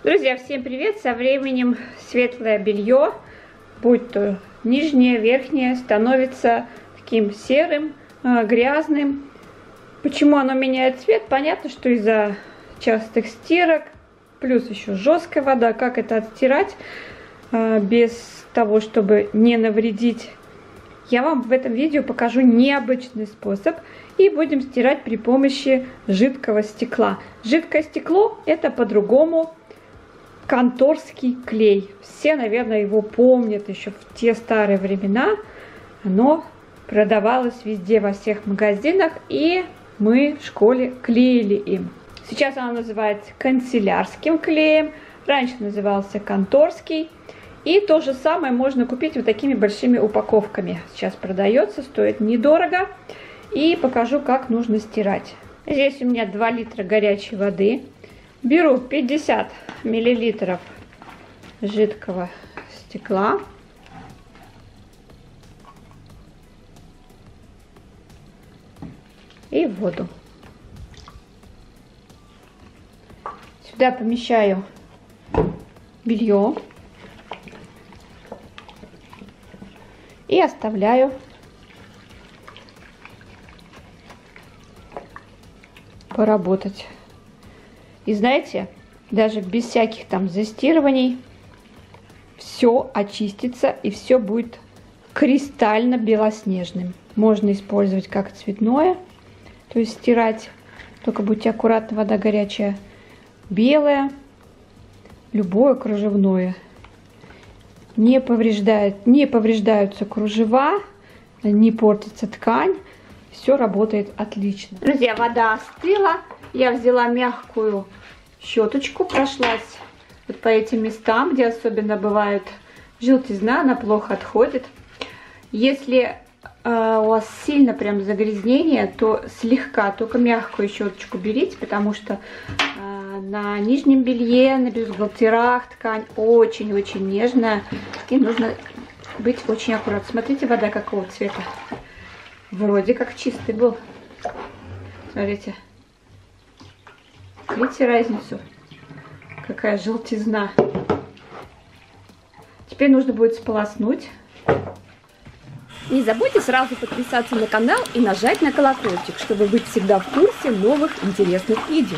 Друзья, всем привет! Со временем светлое белье, будь то нижнее, верхнее, становится таким серым, грязным. Почему оно меняет цвет? Понятно, что из-за частых стирок, плюс еще жесткая вода. Как это отстирать без того, чтобы не навредить? Я вам в этом видео покажу необычный способ. И будем стирать при помощи жидкого стекла. Жидкое стекло — это по-другому конторский клей. Все, наверное, его помнят еще в те старые времена. Оно продавалось везде, во всех магазинах, и мы в школе клеили им. Сейчас оно называется канцелярским клеем. Раньше назывался конторский. И то же самое можно купить вот такими большими упаковками. Сейчас продается, стоит недорого. И покажу, как нужно стирать. Здесь у меня 2 литра горячей воды. Беру 50 миллилитров жидкого стекла. И воду. Сюда помещаю белье. И оставляю поработать. И знаете, даже без всяких там застирываний все очистится и все будет кристально белоснежным. Можно использовать как цветное, то есть стирать, только будьте аккуратны, вода горячая, белое, любое кружевное. Не повреждаются кружева, не портится ткань, все работает отлично. Друзья, вода остыла. Я взяла мягкую щеточку, прошлась вот по этим местам, где особенно бывает желтизна, она плохо отходит. Если у вас сильно прям загрязнение, то слегка, только мягкую щеточку берите, потому что на нижнем белье, на бюстгальтерах ткань очень-очень нежная, и нужно быть очень аккуратным. Смотрите, вода какого цвета. Вроде как чистый был. Смотрите. Видите разницу? Какая желтизна. Теперь нужно будет сполоснуть. Не забудьте сразу подписаться на канал и нажать на колокольчик, чтобы быть всегда в курсе новых интересных видео.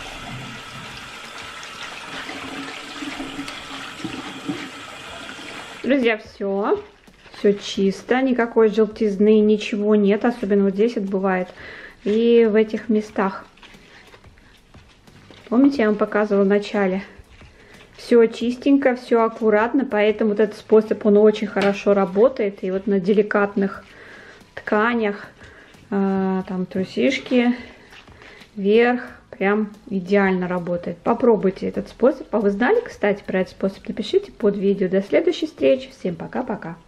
Друзья, все чисто, никакой желтизны, ничего нет, особенно вот здесь это бывает, и в этих местах. Помните, я вам показывала в начале? Все чистенько, все аккуратно, поэтому вот этот способ, он очень хорошо работает. И вот на деликатных тканях, там трусишки, верх, прям идеально работает. Попробуйте этот способ. А вы знали, кстати, про этот способ? Напишите под видео. До следующей встречи. Всем пока-пока.